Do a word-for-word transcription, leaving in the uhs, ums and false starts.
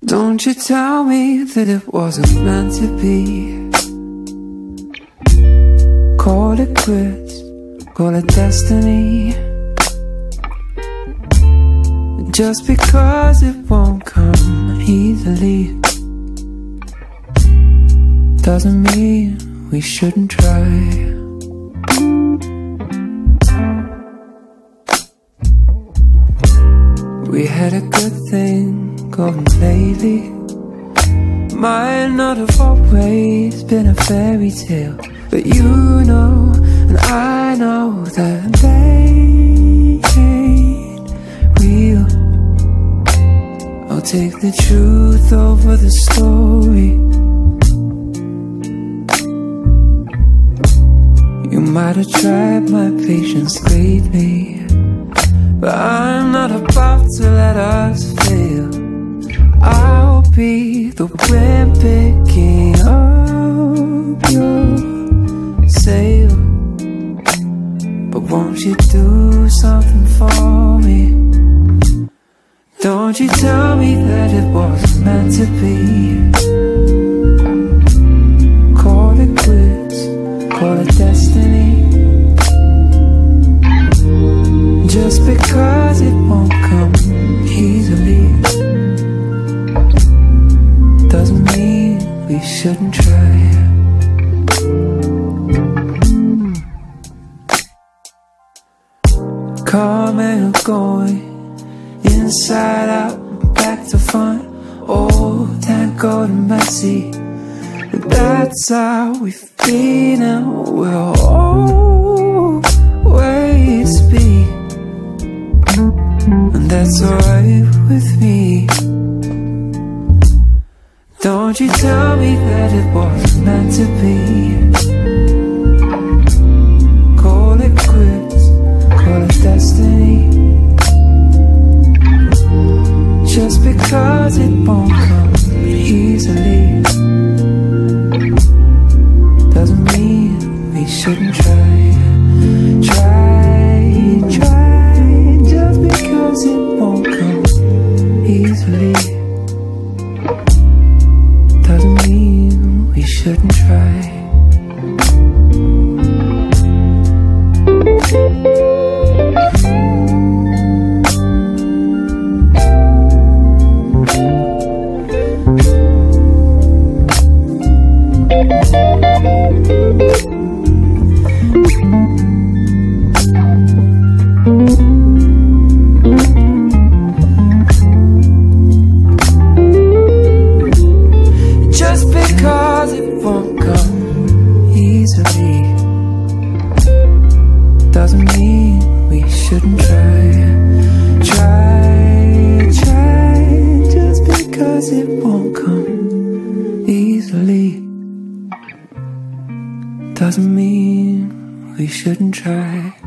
Don't you tell me that it wasn't meant to be. Call it quits, call it destiny. Just because it won't come easily doesn't mean we shouldn't try. We had a good thing going lately. Might not have always been a fairy tale, but you know and I know that they ain't real. I'll take the truth over the story. You might have tried my patience greatly, but I'm not about to let us fail. I'll be the wind picking up your sail. But won't you do something for me? Don't you tell me that it wasn't meant to be. Call it quits, call it destiny. Just because it won't come easily doesn't mean we shouldn't try. Come and going, inside out, back to front, old tangled and messy. That's how we've been and we'll always be. And that's alright with me. Don't you tell me that it wasn't meant to be. Call it quits, call it destiny. Just because it won't come easily doesn't mean we shouldn't try. Try, try. Just because it won't come easily doesn't mean we shouldn't try. Just because it won't come easily doesn't mean we shouldn't try. Try, try. Just because it won't come easily doesn't mean we shouldn't try.